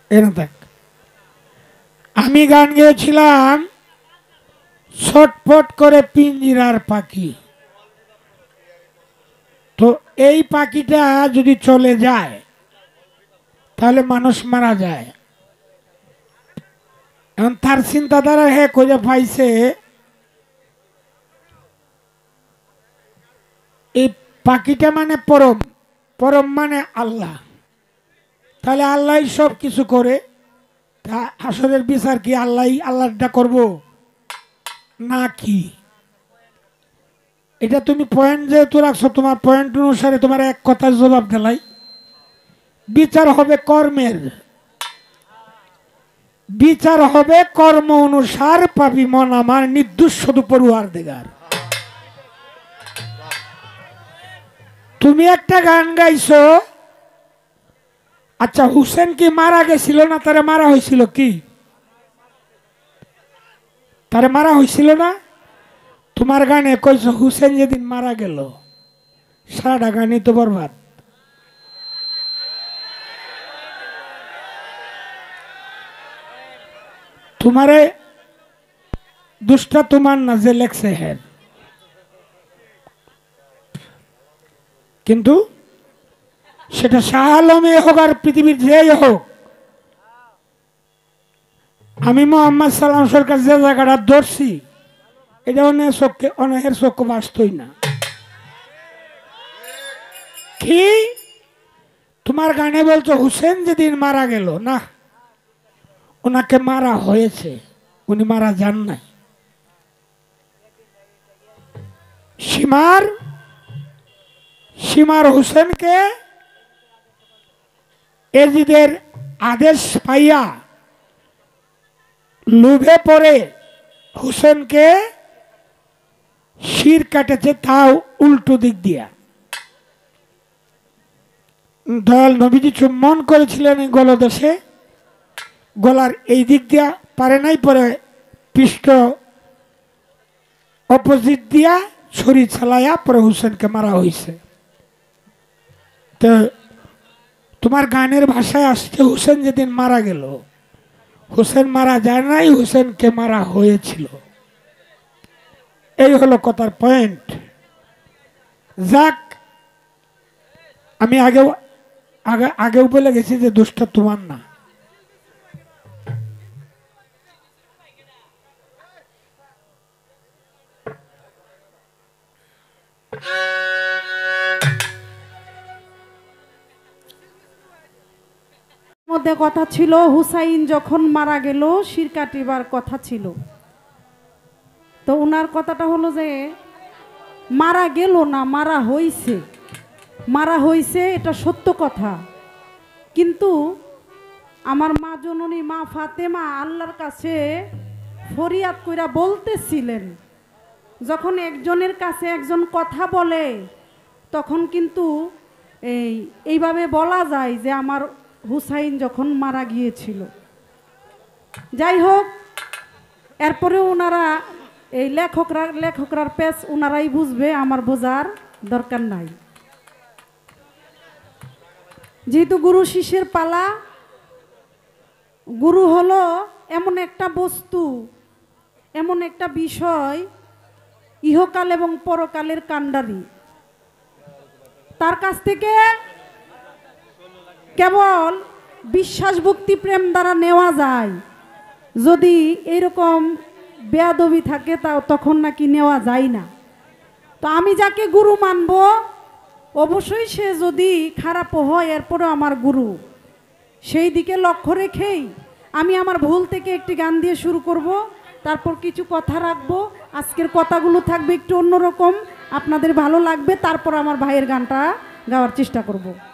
এনে দেখ, আমি গান গেয়েছিলাম ছটফট করে পিঞ্জিরার পাখি। তো এই পাখিটা যদি চলে যায় তাহলে মানুষ মারা যায়। এখন তার চিন্তাধারা হে খুঁজে পাইছে এই পাখিটা মানে পরম, পরম মানে আল্লাহ। তাহলে আল্লাহ সব কিছু করে, তা হাসরের বিচার কি আল্লাহটা করব না কি? এটা তুমি পয়েন্ট যেহেতু রাখছো, তোমার পয়েন্ট অনুসারে তোমার এক কথার জবাব দিলাই। বিচার হবে কর্মের, বিচার হবে কর্ম অনুসার পাবি মন আমার নির্দোষ শুধু পড়ুয়ারদিগার। তুমি একটা গান গাইছো, আচ্ছা হুসেন কি মারা গেছিল না তারে মারা হয়েছিল? কি তারে মারা হয়েছিল না? তোমার গানে কইছো হুসেন যেদিন মারা গেল, সারাটা গানই তো বরবাদ। তোমারে দুষ্টা তোমার না যে লেখছে হ্যাঁ, কিন্তু সেটা শাহ আলমে হোক আর পৃথিবীর যেই হোক, আমি মোহাম্মদ সালাম সরকার যে জায়গাটা ধরছি এটা অনেকের চক্ষে বাস্তই না। কি তোমার গানে বলছো হুসেন যেদিন মারা গেল, না ওনাকে মারা হয়েছে, উনি মারা যান নাই। সীমার হুসেনকে এজিদের আদেশ পাইয়া লোভে পড়ে হুসেনকে শির কাটেছে, তাও উল্টো দিক দিয়া। দয়াল নবীজি চুম্বন করেছিলেন এই গলদেশে, গলার এই দিক দিয়া পারে নাই, পরে পৃষ্ঠ অপোজিট দিয়া ছুরি চালাইয়া পরে হুসেনকে মারা হয়েছে। তো তোমার গানের ভাষায় আসছে হুসেন যেদিন মারা গেল, হুসেন মারা যায় নাই, হুসেনকে মারা হয়েছিল। এই হলো কথার পয়েন্ট। যাক, আমি আগেও বলে গেছি যে দোষটা তোমার না। মধ্যে কথা ছিল হুসাইন যখন মারা গেল শির কাটিবার কথা ছিল। তো ওনার কথাটা হলো যে মারা গেল না, মারা হইছে। মারা হইছে এটা সত্য কথা, কিন্তু আমার মা জননী মা ফাতেমা আল্লাহর কাছে ফরিয়াদ কইরা বলতেছিলেন, যখন একজনের কাছে একজন কথা বলে তখন কিন্তু এইভাবে বলা যায় যে আমার হুসাইন যখন মারা গিয়েছিল। যাই হোক, এরপরেও ওনারা এই লেখকরার পেজ ওনারাই বুঝবে, আমার বোঝার দরকার নাই। যেহেতু গুরু শিষ্যের পালা, গুরু হলো এমন একটা বস্তু, এমন একটা বিষয়, ইহকাল এবং পরকালের কাণ্ডারি। তার কাছ থেকে কেবল বিশ্বাস ভক্তি প্রেম দ্বারা নেওয়া যায়। যদি এরকম বেয়াদবি থাকে তাও তখন নাকি নেওয়া যায় না। তো আমি যাকে গুরু মানব অবশ্যই সে যদি খারাপও হয় এরপরও আমার গুরু। সেই দিকে লক্ষ্য রেখেই আমি আমার ভুল থেকে একটি গান দিয়ে শুরু করব, তারপর কিছু কথা রাখবো। আজকের কথাগুলো থাকবে একটু অন্যরকম, আপনাদের ভালো লাগবে। তারপর আমার ভাইয়ের গানটা গাওয়ার চেষ্টা করব।